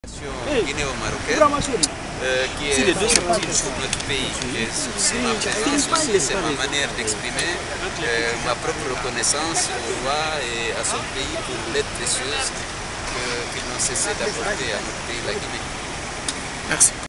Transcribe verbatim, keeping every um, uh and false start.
guinéo-marocaine euh, qui est utile pour notre pays. Et c'est ma présence aussi, c'est ma manière d'exprimer euh, ma propre reconnaissance au roi et à son pays pour l'aide précieuse qu'ils n'ont cessé d'apporter à notre pays, la Guinée. Merci.